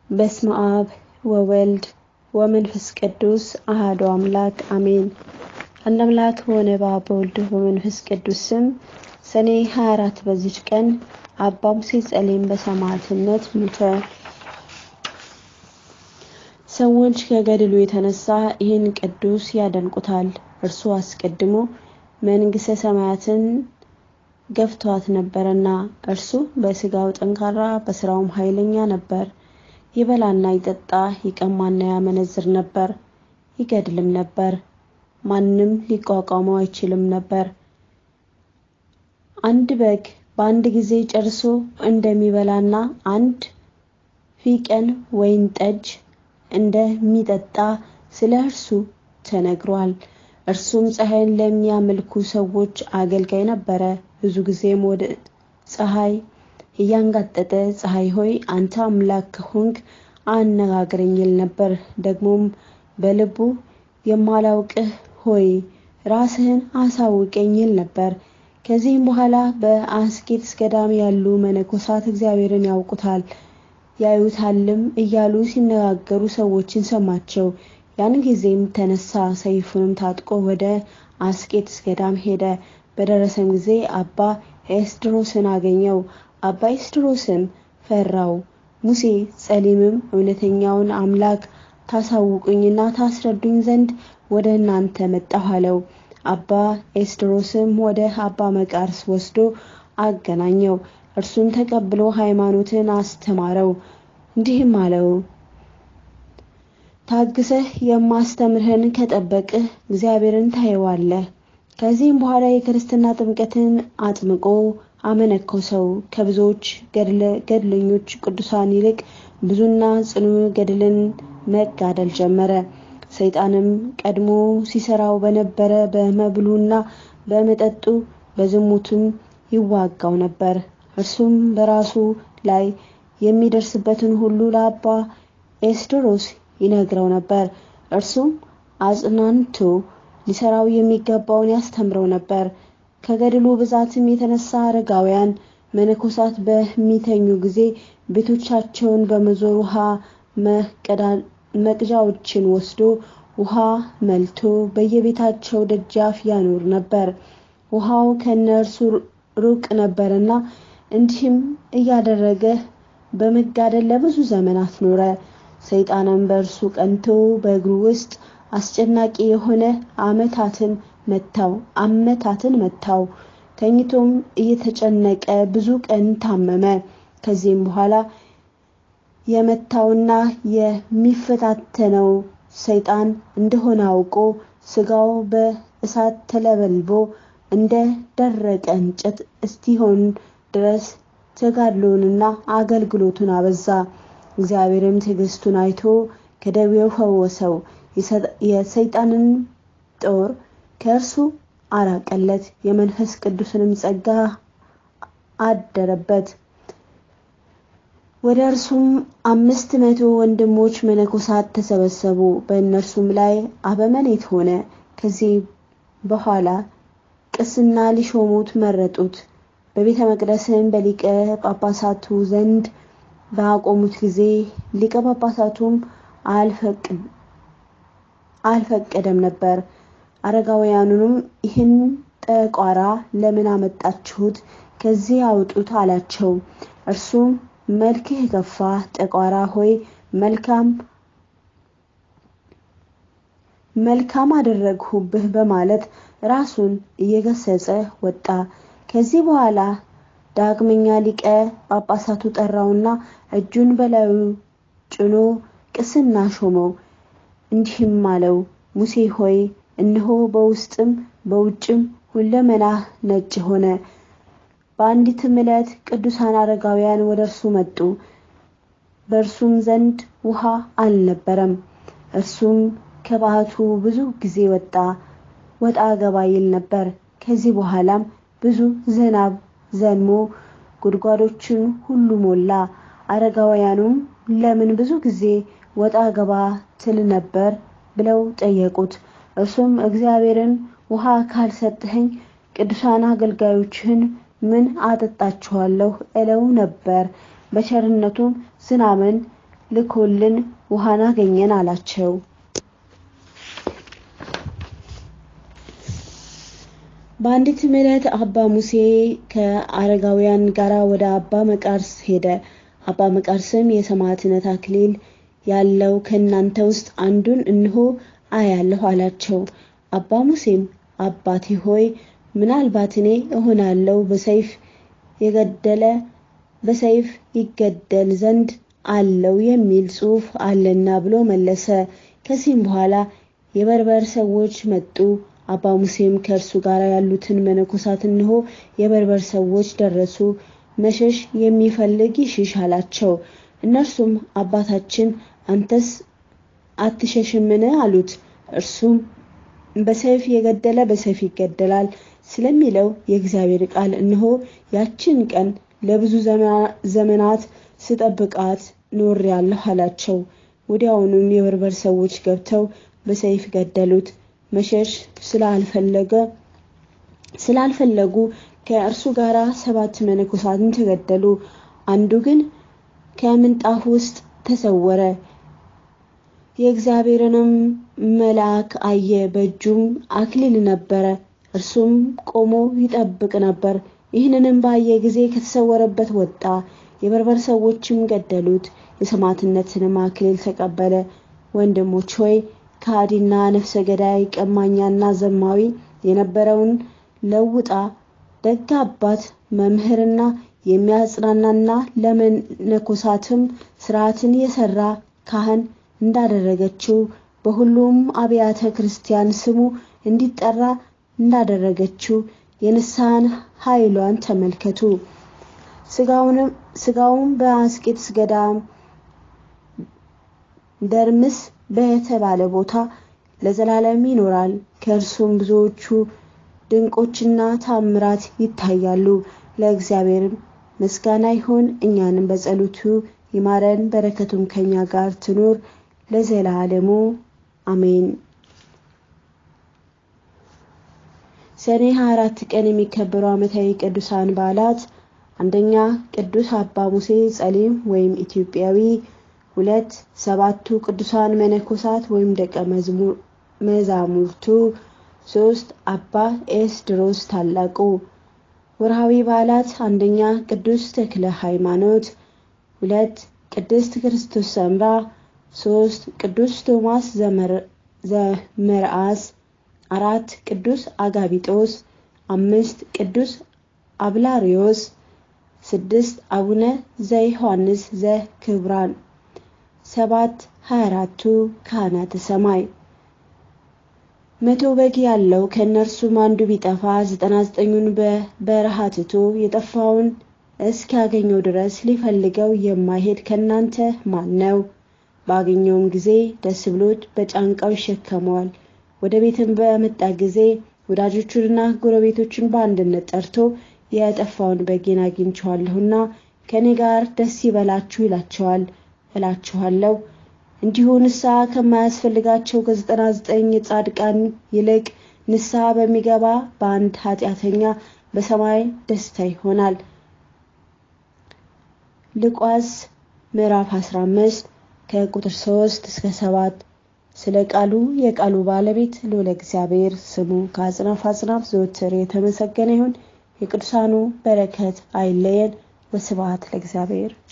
በስመ አብ ወወልድ ወመንፈስ ቅዱስ አሐዱ አምላክ አሜን። አንድ አምላክ ሆነ በአብ በወልድ በመንፈስ ቅዱስ ስም ሰኔ 24 በዚች ቀን አባ ሙሴ ጸሊም በሰማዕትነት ሞተ። ሰዎች ከገድሉ የተነሳ ይህን ቅዱስ ያደንቁታል። እርሱ አስቀድሞ መንግሥተ ሰማያትን ገፍቷት ነበርና እርሱ በስጋው ጠንካራ በስራውም ኃይለኛ ነበር። ይበላና ይጠጣ ይቀማና ያመነዝር ነበር፣ ይገድልም ነበር። ማንም ሊቋቋመው አይችልም ነበር። አንድ በግ በአንድ ጊዜ ጨርሶ እንደሚበላና አንድ ፊቀን ወይን ጠጅ እንደሚጠጣ ስለ እርሱ ተነግሯል። እርሱም ፀሐይን ለሚያመልኩ ሰዎች አገልጋይ ነበረ። ብዙ ጊዜም ወደ ፀሐይ እያንጋጠጠ ፀሐይ ሆይ አንተ አምላክ ከሆንክ አነጋግረኝ ይል ነበር። ደግሞም በልቡ የማላውቅህ ሆይ ራስህን አሳውቀኝ ይል ነበር። ከዚህም በኋላ በአስኬጥስ ገዳም ያሉ መነኮሳት እግዚአብሔርን ያውቁታል ያዩታልም እያሉ ሲነጋገሩ ሰዎችን ሰማቸው። ያን ጊዜም ተነሳ፣ ሰይፉንም ታጥቆ ወደ አስኬጥስ ገዳም ሄደ። በደረሰም ጊዜ አባ ኤስድሮስን አገኘው። አባ ኤስድሮስም ፈራው። ሙሴ ጸሊምም እውነተኛውን አምላክ ታሳውቁኝና ታስረዱኝ ዘንድ ወደ እናንተ መጣሁ አለው። አባ ኤስድሮስም ወደ አባ መቃርስ ወስዶ አገናኘው። እርሱን ተቀብሎ ሃይማኖትን አስተማረው። እንዲህም አለው፣ ታግሰህ የማስተምርህን ከጠበቅህ እግዚአብሔርን ታየዋለህ። ከዚህም በኋላ የክርስትና ጥምቀትን አጥምቆ አመነኮሰው። ከብዙዎች ገድለኞች ቅዱሳን ይልቅ ብዙና ጽኑ ገድልን መጋደል ጀመረ። ሰይጣንም ቀድሞ ሲሰራው በነበረ በመብሉና በመጠጡ በዝሙቱም ይዋጋው ነበር። እርሱም በራሱ ላይ የሚደርስበትን ሁሉ ለአባ ኤስድሮስ ይነግረው ነበር። እርሱም አጽናንቶ ሊሰራው የሚገባውን ያስተምረው ነበር። ከገድሉ ብዛትም የተነሳ አረጋውያን መነኮሳት በሚተኙ ጊዜ ቤቶቻቸውን በመዞር ውሃ መቅጃዎችን ወስዶ ውሃ መልቶ በየቤታቸው ደጃፍ ያኖር ነበር። ውሃው ከነርሱ ሩቅ ነበርና እንዲህም እያደረገ በመጋደል ለብዙ ዘመናት ኖረ። ሰይጣንም በእርሱ ቀንቶ በእግሩ ውስጥ አስጨናቂ የሆነ አመታትን መታው። ተኝቶም እየተጨነቀ ብዙ ቀን ታመመ። ከዚህም በኋላ የመታውና የሚፈታተነው ሰይጣን እንደሆነ አውቆ ስጋው በእሳት ተለበልቦ እንደ ደረቀ እንጨት እስቲሆን ድረስ ተጋድሎንና አገልግሎቱን አበዛ። እግዚአብሔርም ትዕግስቱን አይቶ ከደዌው ፈወሰው። የሰይጣንን ጦር ከእርሱ አራቀለት። የመንፈስ ቅዱስንም ጸጋ አደረበት። ወደ እርሱም 500 ወንድሞች መነኮሳት ተሰበሰቡ። በእነርሱም ላይ አበምኔት ሆነ። ከዚህ በኋላ ቅስና ሊሾሙት መረጡት። በቤተ መቅደስም በሊቀ ጳጳሳቱ ዘንድ ባቆሙት ጊዜ ሊቀ ጳጳሳቱም አልፈቀደም ነበር። አረጋውያኑንም ይህን ጠቋራ ለምን አመጣችሁት? ከዚህ አውጡት አላቸው። እርሱም መልክህ የከፋ ጠቋራ ሆይ መልካም አደረግሁብህ በማለት ራሱን እየገሰጸ ወጣ። ከዚህ በኋላ ዳግመኛ ሊቀ ጳጳሳቱ ጠራውና እጁን በላዩ ጭኖ ቅስና ሾመው። እንዲህም አለው፣ ሙሴ ሆይ እነሆ በውስጥም በውጭም ሁለመናህ ነጭ ሆነ። በአንዲትም ዕለት ቅዱሳን አረጋውያን ወደ እርሱ መጡ። በእርሱም ዘንድ ውሃ አልነበረም። እርሱም ከባቱ ብዙ ጊዜ ወጣ ገባ ይል ነበር። ከዚህ በኋላም ብዙ ዝናብ ዘንሞ ጉድጓዶችን ሁሉ ሞላ። አረጋውያኑም ለምን ብዙ ጊዜ ወጣ ገባ ትል ነበር ብለው ጠየቁት። እርሱም እግዚአብሔርን ውሃ ካልሰጠኸኝ ቅዱሳን አገልጋዮችህን ምን አጠጣችኋለሁ እለው ነበር። በቸርነቱም ዝናብን ልኮልን ውሃን አገኘን አላቸው። በአንዲት ዕለት አባ ሙሴ ከአረጋውያን ጋር ወደ አባ መቃርስ ሄደ። አባ መቃርስም የሰማዕትነት አክሊል ያለው ከእናንተ ውስጥ አንዱን እንሆ አያለሁ አላቸው። አባ ሙሴም አባቴ ሆይ ምናልባት እኔ እሆናለሁ በሰይፍ የገደለ በሰይፍ ይገደል ዘንድ አለው የሚል ጽሑፍ አለና ብሎ መለሰ። ከዚህም በኋላ የበርበር ሰዎች መጡ። አባ ሙሴም ከእርሱ ጋር ያሉትን መነኮሳት እንሆ የበርበር ሰዎች ደረሱ፣ መሸሽ የሚፈልግ ይሽሽ አላቸው። እነርሱም አባታችን አንተስ አትሸሽምን አሉት። እርሱም በሰይፍ የገደለ በሰይፍ ይገደላል ስለሚለው የእግዚአብሔር ቃል እንሆ ያችን ቀን ለብዙ ዘመናት ስጠብቃት ኖሬአለሁ አላቸው። ወዲያውኑም የበርበር ሰዎች ገብተው በሰይፍ ገደሉት። መሸሽ ስላልፈለጉ ከእርሱ ጋር 7 መነኮሳትን ተገደሉ። አንዱ ግን ከምንጣፍ ውስጥ ተሰወረ። የእግዚአብሔርንም መልአክ አየ። በእጁም አክሊል ነበረ። እርሱም ቆሞ ይጠብቅ ነበር። ይህንንም ባየ ጊዜ ከተሰወረበት ወጣ። የበርበር ሰዎችም ገደሉት። የሰማዕትነትንም አክሊል ተቀበለ። ወንድሞች ሆይ ከሃዲና ነፍሰ ገዳይ ቀማኛና ዘማዊ የነበረውን ለውጣ ደግ አባት መምህርና የሚያጽናናና ለመነኮሳትም ሥርዓትን የሰራ ካህን እንዳደረገችው በሁሉም አብያተ ክርስቲያን ስሙ እንዲጠራ እንዳደረገችው የንስሐን ኃይሏን ተመልከቱ። ስጋውን በአስቄጥስ ገዳም ደርምስ በተባለ ቦታ ለዘላለም ይኖራል። ከእርሱም ብዙዎቹ ድንቆችና ታምራት ይታያሉ። ለእግዚአብሔር ምስጋና ይሁን። እኛንም በጸሎቱ ይማረን፣ በረከቱም ከኛ ጋር ትኑር ለዘላለሙ አሜን። ሰኔ 24 ቀን የሚከበሩ ዓመታዊ ቅዱሳን በዓላት: አንደኛ ቅዱስ አባ ሙሴ ጸሊም ወይም ኢትዮጵያዊ። 2 7ቱ ቅዱሳን መነኮሳት ወይም ደቀ መዛሙርቱ። 3 አባ ኤስድሮስ ታላቁ። ወርሃዊ በዓላት: አንደኛ ቅዱስ ተክለ ሃይማኖት። 2 ቅድስት ክርስቶስ ሰምራ። 3 ቅዱስ ቶማስ ዘመርዓስ። 4 ቅዱስ አጋቢጦስ። 5 ቅዱስ አብላሪዮስ። 6 አቡነ ዘዮሐንስ ዘክብራን። 7 24ቱ ካህናተ ሰማይ። 100 በግ ያለው ከእነርሱም አንዱ ቢጠፋ 99ን በበረሃ ትቶ የጠፋውን እስኪያገኘው ድረስ ሊፈልገው የማይሄድ ከእናንተ ማን ነው? ባገኘውም ጊዜ ደስ ብሎት በጫንቃው ይሸከመዋል። ወደ ቤትም በመጣ ጊዜ ወዳጆቹንና ጎረቤቶቹን በአንድነት ጠርቶ የጠፋውን በጌን አግኝቼዋለሁና ከኔ ጋር ደስ ይበላችሁ ይላቸዋል። እላችኋለሁ እንዲሁ ንስሐ ከማያስፈልጋቸው ከ99 ጻድቃን ይልቅ ንስሐ በሚገባ በአንድ ኃጢአተኛ በሰማይ ደስታ ይሆናል። ሉቃስ ምዕራፍ 15 ከቁጥር 3 እስከ 7። ስለ ቃሉ የቃሉ ባለቤት ልዑል እግዚአብሔር ስሙ ከአጽናፍ አጽናፍ ዘወትር የተመሰገነ ይሁን። የቅዱሳኑ በረከት አይለየን። ወስብሐት ለእግዚአብሔር።